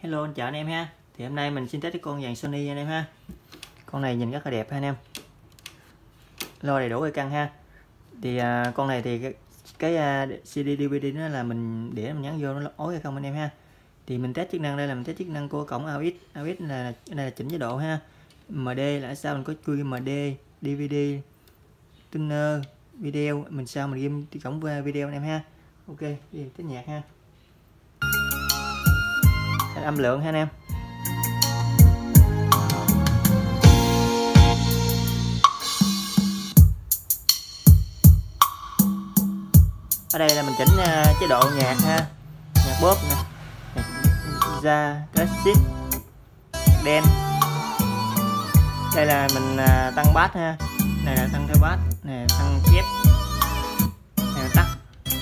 Hello anh chào anh em ha. Thì hôm nay mình xin test cái con dàn Sony anh em ha. Con này nhìn rất là đẹp ha anh em. Lo đầy đủ cây cân ha. Thì con này thì cái CD DVD nó là mình để mình nhắn vô nó ối hay không anh em ha. Thì mình test chức năng đây là mình test chức năng của cổng AUX. AUX là đây là chỉnh chế độ ha. MD là sao mình có chui MD, DVD, tuner, video, mình sao mình ghim cổng video anh em ha. Ok, đi test nhạc ha. Âm lượng ha anh em. Ở đây là mình chỉnh chế độ nhạc ha, nhạc pop nè, ra classic, dance. Đây là mình tăng bass ha, này là tăng theo bass, này là tăng chép, này là tắt.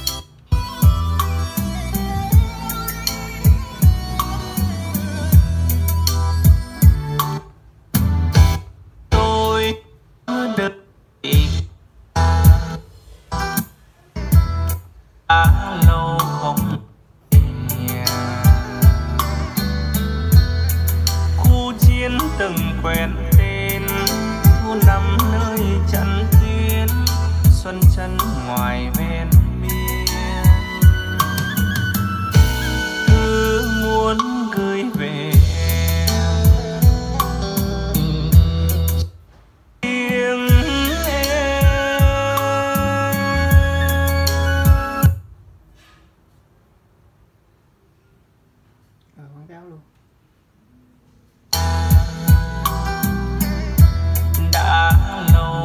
Lâu không nhà khu chiến từng quen tên thu năm nơi trận tuyến xuân chân ngoài ven biên cứ muốn gửi về Quảng cáo luôn. Đã lâu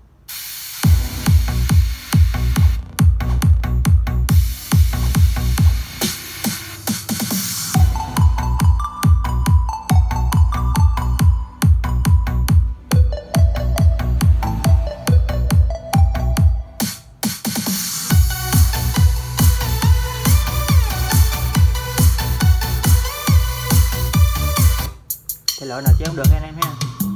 Thì loại nào chứ không được anh em ha.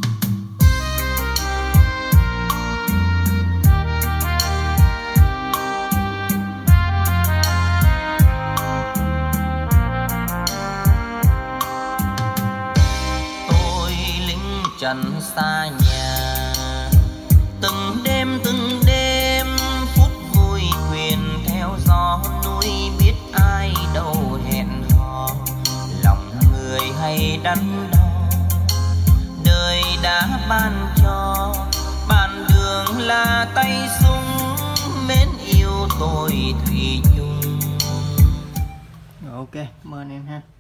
tôi lính trần xa nhà từng đêm phút vui thuyền theo gió núi biết ai đâu hẹn hò lòng người hay đắn đo đời đã ban cho bạn đường là tay súng mến yêu tôi thủy chung. Rồi, ok, cảm ơn em ha.